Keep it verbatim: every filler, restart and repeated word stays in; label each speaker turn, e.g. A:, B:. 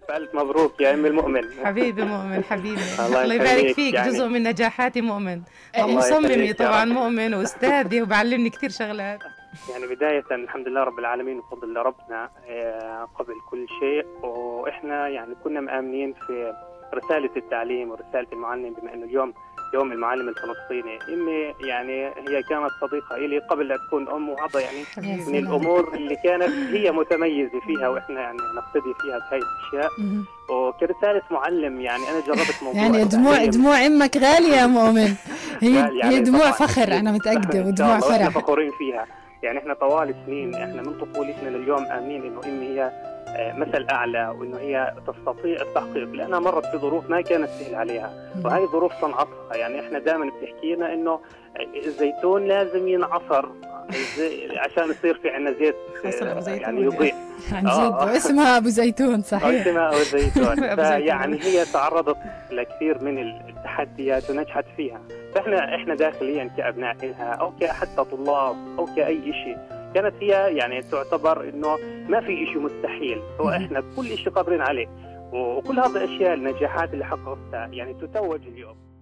A: ألف مبروك يا أم المؤمن.
B: حبيبي مؤمن حبيبي.
A: الله
B: الله يبارك
A: يخليك.
B: فيك،
A: يعني
B: جزء من نجاحاتي مؤمن،
A: الله
B: ومصممي
A: يخليك يا
B: طبعا
A: رب.
B: مؤمن وأستاذي وبعلمني كثير شغلات.
A: يعني بداية الحمد لله رب العالمين وفضل ربنا آه، قبل كل شيء. وإحنا يعني كنا مآمنين في رسالة التعليم ورسالة المعلم، بما إنه اليوم يوم المعلم الفلسطيني. أمي يعني هي كانت صديقة إلي قبل لا تكون أم، وهذا يعني
B: يا
A: من
B: سلام.
A: الأمور اللي كانت هي متميزة فيها، وإحنا يعني نقتدي فيها بهاي الأشياء. وكرسالة معلم يعني أنا جربت موضوع
C: يعني دموع
A: التعليم.
C: دموع امك غاليه يا مؤمن. هي
A: غالية
C: هي
A: عليه
C: دموع
A: طبعاً.
C: فخر انا متاكده،
A: إن شاء
C: ودموع
A: الله، وإحنا
C: فرح.
A: فخورين فيها. يعني احنا طوال سنين، احنا من طفولتنا لليوم آمنين انه امي هي آه، مثل اعلى، وانه هي تستطيع التحقيق، لانها مرت في ظروف ما كانت سهل عليها، وهي ظروف صنعتها. يعني احنا دائما بتحكي لنا انه الزيتون لازم ينعصر زي- عشان يصير في عندنا زيت
B: حصل أبو
A: آه،
B: زيتون.
A: يعني يضيء.
C: عن
A: آه.
C: جد واسمها ابو زيتون صحيح.
A: اسمها أبو زيتون.
B: أبو زيتون.
A: فيعني هي تعرضت لكثير من التحديات ونجحت فيها. فاحنا احنا داخليا كابناء لها، او كحتى طلاب، او كاي شيء، كانت هي يعني تعتبر انه ما في شيء مستحيل، هو احنا كل شيء قادرين عليه. وكل هذه الاشياء النجاحات اللي حققتها يعني تتوج اليوم.